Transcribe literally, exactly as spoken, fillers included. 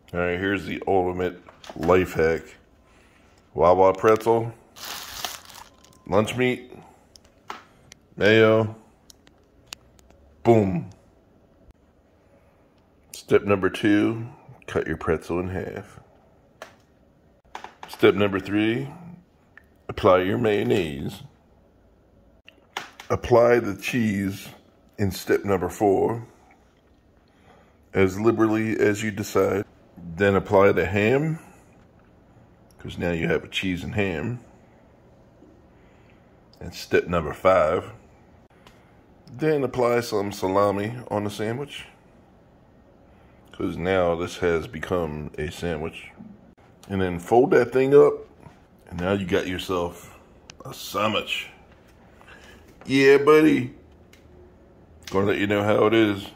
All right, here's the ultimate life hack. Wawa pretzel, lunch meat, mayo, boom. Step number two, cut your pretzel in half. Step number three, apply your mayonnaise. Apply the cheese in step number four, as liberally as you decide. Then apply the ham, because now you have a cheese and ham. And step number five, then apply some salami on the sandwich, because now this has become a sandwich. And then fold that thing up, and now you got yourself a sandwich. Yeah, buddy. Gonna let you know how it is.